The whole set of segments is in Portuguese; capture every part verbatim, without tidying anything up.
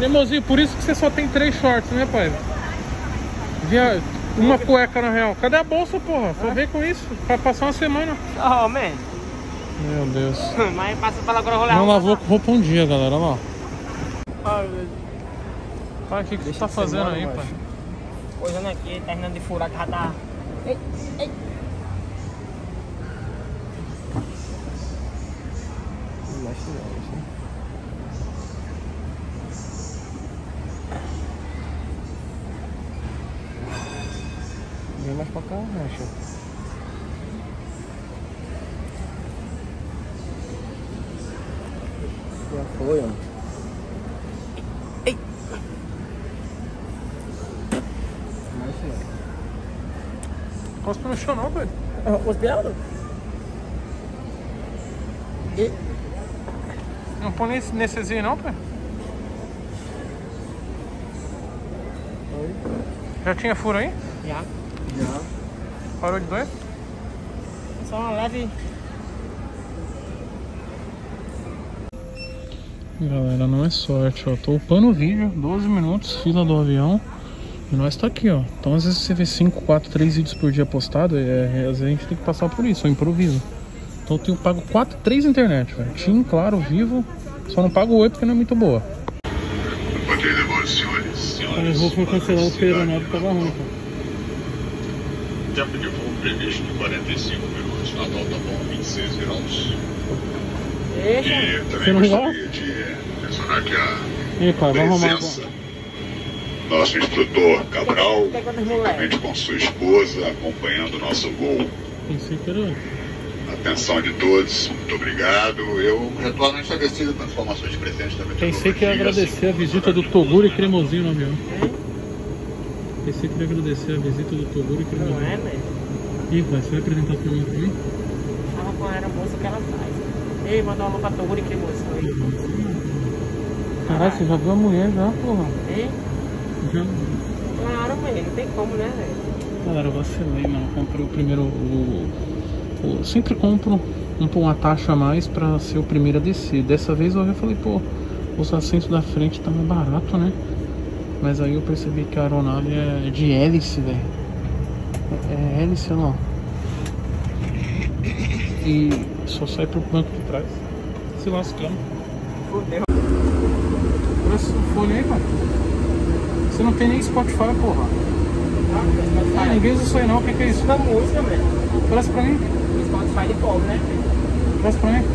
Cremosinho, por isso que você só tem três shorts, né, pai? Via... Uma cueca na real. Cadê a bolsa, porra? Só vem com isso. Pra passar uma semana. Oh, man. Meu Deus. Mas passa pra lá agora rolar. Não lavou com roupa um dia, galera. Olha lá. Ai, meu Deus. Pai, o que, que você tá fazendo aí, pai? Coisando aqui, terminando de furar que já tá. Ei, ei. Não mexe não, mexe não. Vem mais pra cá, mexe. Já foi, ó. Ei! Mexe não. Cospe no chão não, velho. Conspirado? E... Não põe nesse, nessezinho não, pai? Oi? Já tinha furo aí? Já. Já. Parou de doer? Só uma leve. Galera, não é sorte, ó. Tô upando o vídeo, doze minutos, fila do avião. E nós tá aqui, ó. Então às vezes você vê cinco, quatro, três vídeos por dia postado, é, às vezes a gente tem que passar por isso, eu improviso. Então eu tenho pago quatro, três internet, velho. Tim, Claro, Vivo. Só não pago o oi porque não é muito boa. Pode levar os senhores, senhores. O voo foi cancelado porque a aeronave tava ruim, cara. Tempo de voo previsto de quarenta e cinco minutos, na nota bom vinte e seis graus. E também gostaria de mencionar que a Ei, pai, vai arrumar presença, nosso instrutor Cabral, juntamente com sua esposa, acompanhando o nosso voo. Pensei que era... Atenção de todos, muito obrigado. Eu retorno agradecido com informações presentes também. Pensei que ia agradecer a visita do Toguro e Cremosinho no avião. Pensei que ia agradecer a visita do Toguro e Cremosinho. Não é, velho? Ih, vai, você vai apresentar pra mim também? Fala com a moça que ela faz. Ei, mandou uma alô pra Toguro e Cremosinho aí. Caralho, você já viu a mulher já, porra? Hein? Já. Claro, velho, não tem como, né, velho? Galera, eu vacilei, mano. Comprei o primeiro. O, o, sempre compro um, uma taxa a mais pra ser o primeiro a descer. Dessa vez eu falei, pô, os assentos da frente tá mais barato, né? Mas aí eu percebi que a aeronave é de hélice, velho. É, é hélice, não. E só sai pro banco de trás. Se lascando. Fudeu. Presta o fone aí, pai. Você não tem nem Spotify, porra. Ah, ninguém usa isso aí não. O que, que é isso? Da música, velho. Presta pra mim. Spotify de pobre, né, velho? Presta pra mim.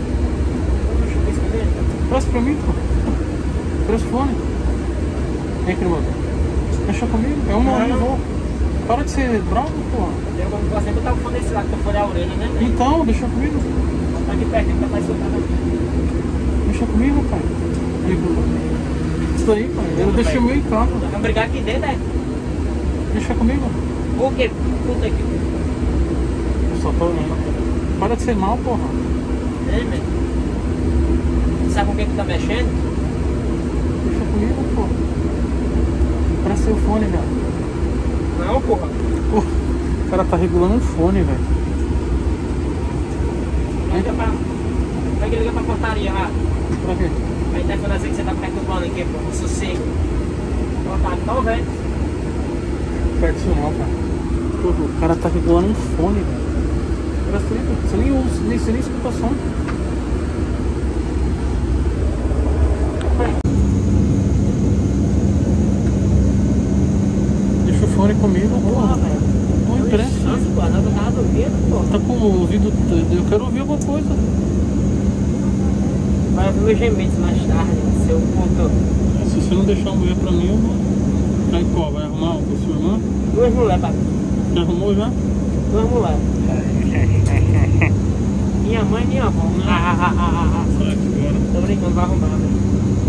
Presta pra mim, pô. Presta o fone. Vem aqui, irmão. Deixa comigo. É uma hora de voo. Para de ser bravo, porra. Eu vou sempre botar o fone desse lado, que eu for a orelha, né, velho? Então, deixa comigo. Tá aqui perto, tá mais soltado aqui. Deixa comigo, pai. Isso aí, pai. Eu deixei o meu em casa. Vamos brigar aqui dentro, né? Deixa comigo. Por quê? Puta que... Eu só tô olhando. Para de ser mal, porra. Ei, velho. Sabe com quem que tá mexendo? Deixa comigo, porra. Presta seu fone, velho. Não, porra. Porra, o cara tá regulando um fone, velho. Liga pra... Como é que liga pra portaria lá? Pra quê? Aí tá falando assim que você tá perturbando aqui, pô. Um sossego. Portaria tão velho. Perto disso não, cara. Porra, o cara tá regulando um fone, velho. Presta aí, velho. Você nem usa, nem, você nem escuta som. Deixa o fone comigo, porra. velho. Não interessa. Nossa, pô, não tava ouvindo, pô. Tá com o ouvido. Eu quero ouvir alguma coisa. Vai ouvir os gemidos mais tarde, seu puto. Se você não deixar a mulher pra mim, eu vou. Aí qual? Vai arrumar com a sua irmã? Duas mulheres, papai. Já arrumou já? Duas mulheres. Minha mãe e minha avó. Ah, ah, ah, ah, ah. Sai aqui agora. Tô brincando, vai arrumar, velho.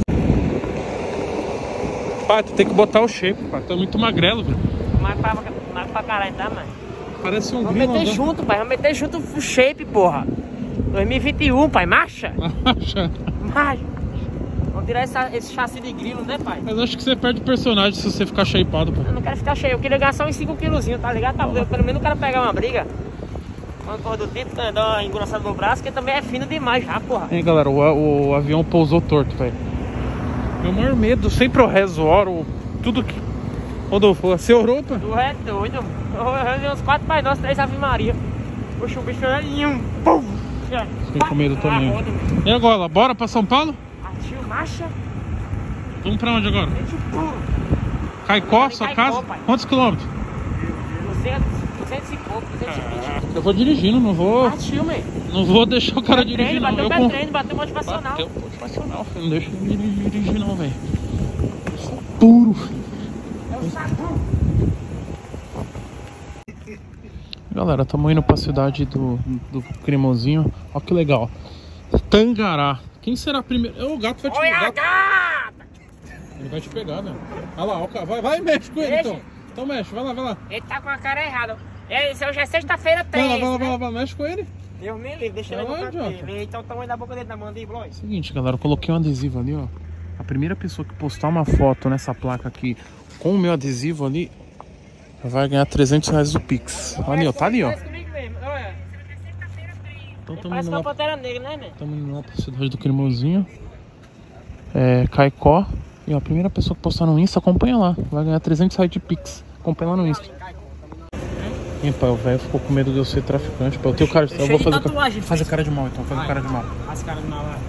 Pai, tu tem que botar o shape, pai. Tu é muito magrelo, velho. Mais pra, mais pra caralho, tá, mãe? Parece um Vamos grilo. meter andando. junto, pai. Vamos meter junto o shape, porra. dois mil e vinte e um, pai. Marcha. Marcha. Marcha. Vamos tirar essa, esse chassi de grilo, né, pai? Mas acho que você perde personagem se você ficar shapeado, pai. Eu não quero ficar cheio. Eu queria gastar uns cinco quilozinhos, tá ligado? Tá, eu, pelo menos não quero pegar uma briga. Uma coisa do tipo, né, dar uma engrossada no braço, que também é fino demais já, porra. Hein, galera, o, o avião pousou torto, velho. Meu maior medo, sempre eu rezo, oro, tudo que... Rodolfo, você orou, pá? Tu é doido. Eu rezei uns quatro Pai Nosso, três Ave Maria. Puxa, o bicho é um pum. Fiquei com medo também. E agora, bora pra São Paulo? Atiu marcha. Vamos pra onde agora? Gente puro. Caicó, sua Caicó, casa? pai. Quantos quilômetros? duzentos, duzentos e pouco, duzentos e vinte. Eu vou dirigindo, não vou... Atiu, man. Não vou deixar o cara dirigir, não. Bateu o Eu pé com... treino, bateu motivacional. Bateu motivacional, filho. Não deixa ele dirigir, não, velho. Puro, filho. É o sabão. Galera, estamos indo pra cidade do, do Cremosinho. Olha que legal. Tangará. Quem será primeiro? É, o gato vai te pegar. Ele vai te pegar, né? Olha lá, ó, vai, vai, mexe com ele. Mexe. então. Então mexe, vai lá, vai lá. Ele tá com a cara errada. Esse hoje é sexta-feira, Vai três. lá, vai lá, né? vai lá, vai lá, mexe com ele. Deus me livre, deixa Vai ele lá, no canto idiota. dele. Então o tamanho da boca dele na mandíbula, ó. Seguinte, galera, eu coloquei um adesivo ali, ó. A primeira pessoa que postar uma foto nessa placa aqui com o meu adesivo ali vai ganhar trezentos reais do Pix. Ali, ó, tá ali, ó. Então tamo Parece indo uma lá, pantera negra, né, man? tamo indo lá pra cidade do Cremosinho. É, Caicó. E ó, a primeira pessoa que postar no Insta, acompanha lá. Vai ganhar trezentos reais de Pix. Acompanha lá no Insta. Ih, pai, o velho ficou com medo de eu ser traficante. Pai, eu tenho cara de... Eu vou fazer, tatuagem, fazer cara de mal, então. Fazer cara de mal. As caras do mal lá.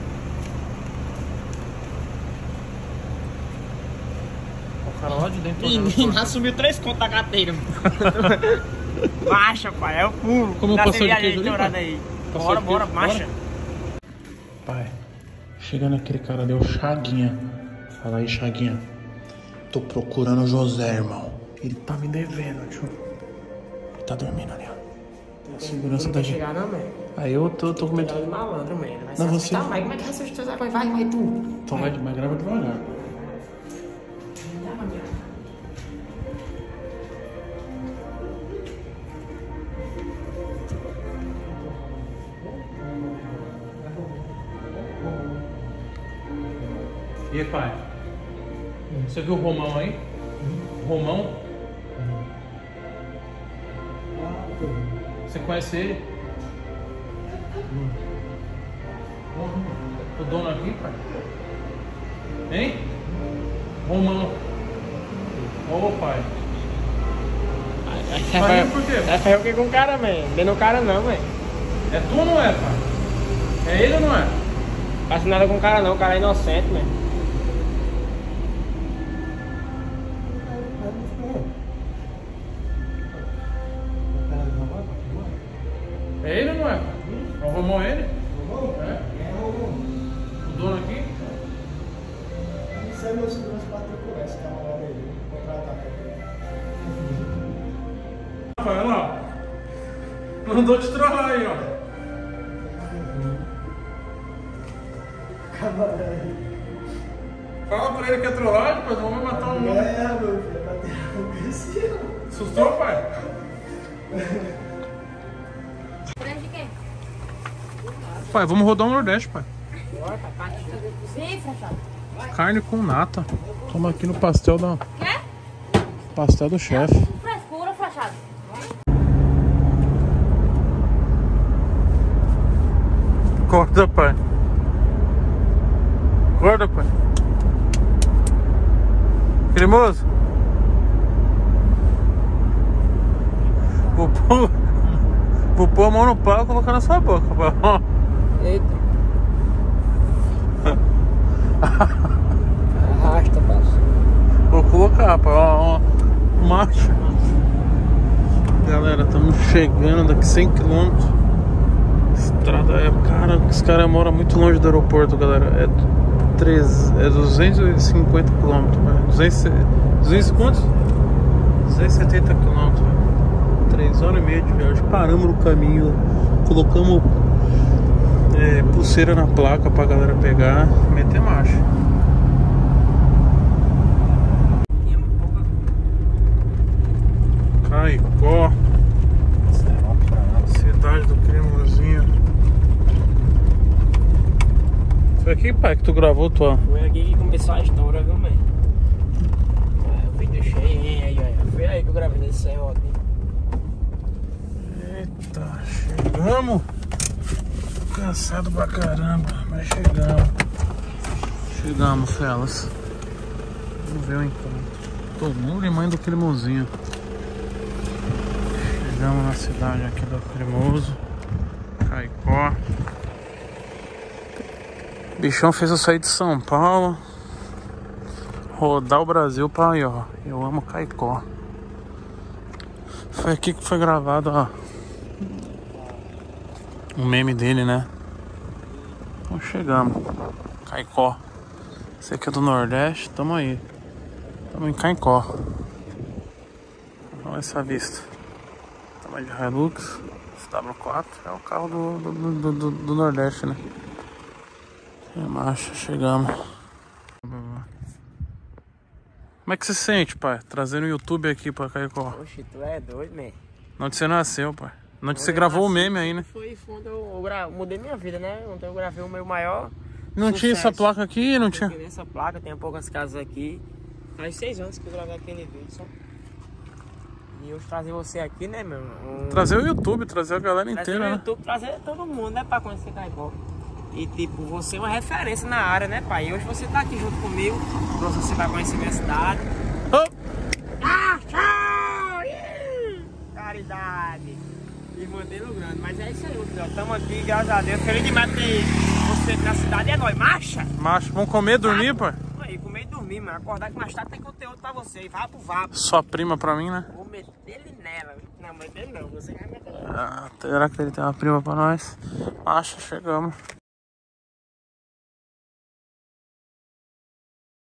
O cara lá de dentro. Menino, assumiu três contos da carteira. Marcha, pai, é o puro. Como eu Dá passei de viagem queijo ali, estourada pai? aí. Passei Bora, de bora, queijo, marcha. Pai, chegando aquele cara ali, o Chaguinha. Fala aí, Chaguinha. Tô procurando o José, irmão. Ele tá me devendo, tio. Ele tá dormindo ali, ó. A segurança da gente. Chegar não, man. Aí eu tô, tô com medo. Tá de malandro, man. Vai se Não, você- assustar, mas como é que vai se assustar? Vai, vai, vai tu. Então vai, mas grava devagar. E aí, pai? Você viu o Romão aí? Romão? Você conhece ele? O dono aqui, pai? Hein? Romão. Ô, pai. Tá rindo por quê? Essa eu fiquei com o cara, man. Não o cara não, man. É tu ou não é, pai? É ele ou não é? Faço nada com o cara não, o cara é inocente, man. É ele ou não é? É o Romão, é ele? É? O dono aqui? Isso é meu segurança para procurar esse camarada aí, contratar pra Vai lá. Mandou te trollar aí, ó. camarada aí. Fala pra ele que é trollagem, pois vamos matar um homem. É, meu filho, é bater a cabeça. Assustou, pai? Pai, vamos rodar o Nordeste, pai. Sim, Frachado. Carne com nata. Toma aqui no pastel da... Quer? Pastel do chefe. Frescura, Frachado. Corta, pai. Corta, pai. Cremoso. Vou pôr, vou pôr a mão no pau e colocar na sua boca, pai. Ó. Eita. Arrasta, parceiro. Vou colocar, pai. Ó, ó. Marcha. Galera, estamos chegando daqui cem quilômetros. Estrada é... Cara, esse cara mora muito longe do aeroporto, galera. É, três, é duzentos e cinquenta quilômetros, velho. duzentos, duzentos quantos? duzentos e setenta quilômetros, velho. três horas e meia de viagem. Paramos no caminho. Colocamos é, pulseira na placa pra galera pegar. Meter marcha. Caicó, cidade do Cremosinho. Foi aqui, pai, que tu gravou tua... Foi aqui que começou a história, viu, man? O vídeo cheio, hein? Aí, aí. Foi aí que eu gravei nesse serrote. Eita, chegamos. Cansado pra caramba, mas chegamos. Chegamos, Felas. Vamos ver o encontro. Tô muito limão do Cremosinho. Chegamos na cidade aqui do Cremoso, Caicó. O bichão fez eu sair de São Paulo, rodar o Brasil pra aí, ó. Eu amo Caicó. Foi aqui que foi gravado, ó, o meme dele, né? Então chegamos. Caicó. Esse aqui é do Nordeste, tamo aí. Tamo em Caicó. Olha essa vista. Tamanho de Hilux. S W quatro é o carro do, do, do, do, do Nordeste, né? É marcha, chegamos. Como é que você se sente, pai? Trazendo o YouTube aqui pra Caicó. Oxe, tu é doido, man. Onde você nasceu, pai? Onde você gravou o meme aí, né? Foi quando eu, eu gra... mudei minha vida, né? Ontem eu gravei o meu maior Não sucesso. tinha essa placa aqui, não tinha? Tem essa placa, tem poucas casas aqui. Faz seis anos que eu gravei aquele vídeo só. E eu trazer você aqui, né, meu? Um... Trazer o YouTube, trazer a galera trazer inteira, o né? YouTube, trazer todo mundo, né? Pra conhecer Caicó. E tipo, você é uma referência na área, né, pai? E hoje você tá aqui junto comigo. Você vai conhecer minha cidade. Oh! Ah, tchau! Caridade! E modelo grande. Mas é isso aí, filho. Estamos aqui, graças a Deus. Feliz demais de ter você aqui na cidade. É nóis, marcha! Macho, vamos comer, dormir, pai? Aí, comer e dormir, mano. Acordar que mais tarde tem conteúdo pra você. E vá pro vapo. Sua prima pra mim, né? Vou meter ele nela. Não, meter ele não. Você vai meter ele. Ah, será que ele tem uma prima pra nós? Macho, chegamos.